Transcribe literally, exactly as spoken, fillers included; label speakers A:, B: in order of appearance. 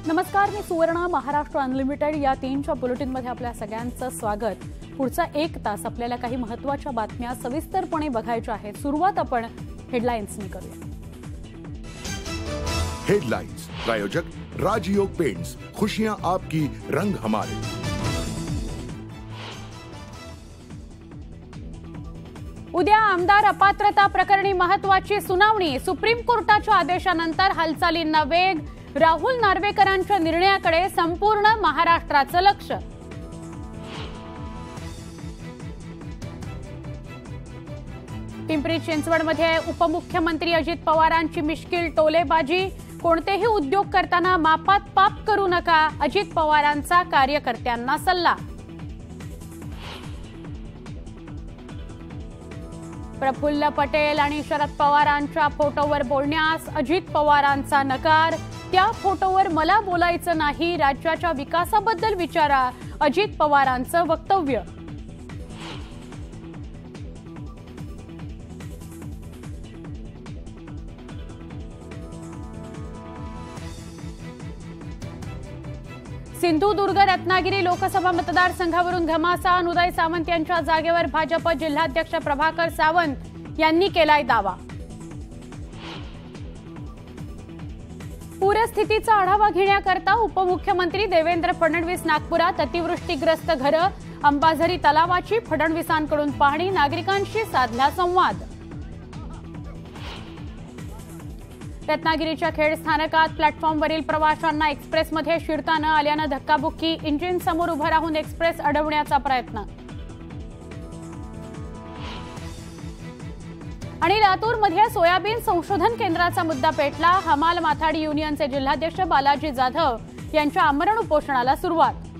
A: नमस्कार, मी सुवर्णा. महाराष्ट्र अनलिमिटेड या तीनच्या बुलेटिनमध्ये आपल्या सगळ्यांचं स्वागत. पुढचा एक तास आपल्याला काही महत्त्वाच्या बातम्या सविस्तरपणे बघायच्या आहेत. सुरुवात आपण हेडलाईन्सनी करूया.
B: हेडलाइंस प्रायोजक राजयोग पेंट्स, खुशियां आपकी, रंग हमारे.
A: उद्या आमदार अपात्रता प्रकरणी महत्त्वाची सुनावणी. सुप्रीम कोर्टाच्या आदेशानंतर हालचालींना वेग. राहुल नार्वेकरांच्या निर्णयाकडे संपूर्ण महाराष्ट्राचं लक्ष. पिंपरी चिंचवडमध्ये उपमुख्यमंत्री अजित पवारांची मिश्कील टोलेबाजी. कोणतेही उद्योग करताना मापात पाप करू नका, अजित पवारांचा कार्यकर्त्यांना सल्ला. प्रफुल्ल पटेल आणि शरद पवारांच्या फोटोवर बोलण्यास अजित पवारांचा नकार. त्या फोटोवर मला बोलायचं नाही, राज्याच्या विकासाबद्दल विचारा, अजित पवारांचं वक्तव्य. सिंधुदुर्ग रत्नागिरी लोकसभा मतदारसंघावरून घमासान. उदय सामंत यांच्या जागेवर भाजप जिल्हाध्यक्ष प्रभाकर सावंत यांनी केलाय दावा. पूरस्थितीचा आढावा घेण्याकरता उपमुख्यमंत्री देवेंद्र फडणवीस नागपुरात. अतिवृष्टीग्रस्त घरं, अंबाझरी तलावाची फडणवीसांकडून पाहणी. नागरिकांशी साधला संवाद. रत्नागिरीच्या खेड स्थानकात प्लॅटफॉर्मवरील प्रवाशांना एक्सप्रेसमध्ये शिरता न आल्यानं धक्काबुक्की. इंजिन समोर उभं राहून एक्सप्रेस अडवण्याचा प्रयत्न. आणि लातूरमध्ये सोयाबीन संशोधन केंद्राचा मुद्दा पेटला. हमाल माथाडी युनियनचे जिल्हाध्यक्ष बालाजी जाधव यांच्या आमरण उपोषणाला सुरुवात.